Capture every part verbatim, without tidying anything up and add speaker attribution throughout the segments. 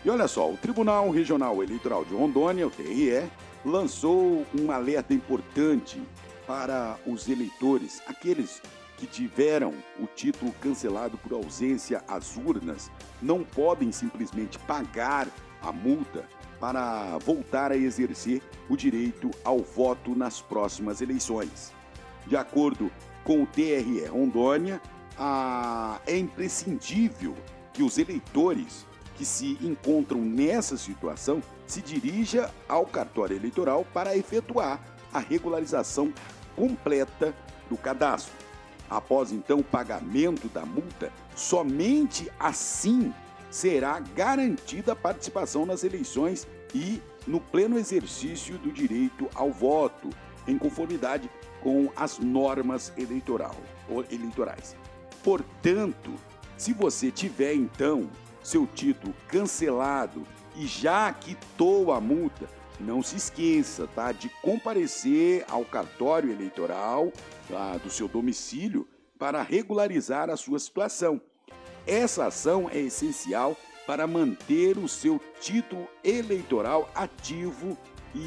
Speaker 1: E olha só, o Tribunal Regional Eleitoral de Rondônia, o T R E, lançou um alerta importante para os eleitores, aqueles que tiveram o título cancelado por ausência às urnas, não podem simplesmente pagar a multa para voltar a exercer o direito ao voto nas próximas eleições. De acordo com o T R E Rondônia, a... é imprescindível que os eleitores que se encontram nessa situação se dirija ao cartório eleitoral para efetuar a regularização completa do cadastro. Após então o pagamento da multa, somente assim será garantida a participação nas eleições e no pleno exercício do direito ao voto, em conformidade com as normas eleitoral, eleitorais. Portanto, se você tiver então seu título cancelado e já quitou a multa, não se esqueça, tá, de comparecer ao cartório eleitoral, tá, do seu domicílio para regularizar a sua situação. Essa ação é essencial para manter o seu título eleitoral ativo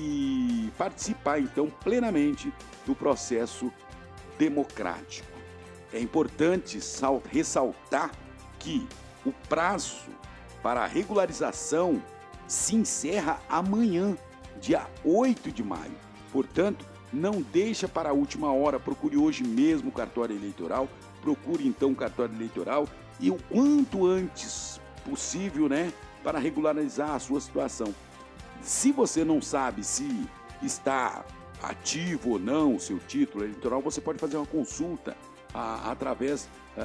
Speaker 1: e participar então plenamente do processo democrático. É importante ressaltar que o prazo para a regularização se encerra amanhã, dia oito de maio. Portanto, não deixa para a última hora, procure hoje mesmo o cartório eleitoral, procure então o cartório eleitoral e o quanto antes possível, né, para regularizar a sua situação. Se você não sabe se está ativo ou não o seu título eleitoral, você pode fazer uma consulta a, através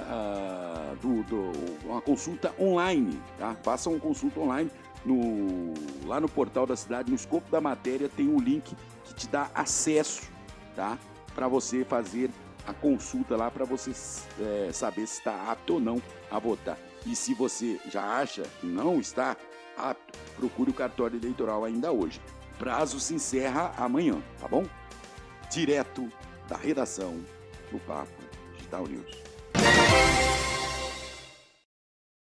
Speaker 1: a, do, do uma consulta online, tá? Faça uma consulta online no, lá no portal da cidade, no escopo da matéria tem um link que te dá acesso, tá? Para você fazer a consulta lá para você é, saber se está apto ou não a votar. E se você já acha que não está apto, procure o cartório eleitoral ainda hoje. O prazo se encerra amanhã, tá bom? Direto da redação do Papo Digital News.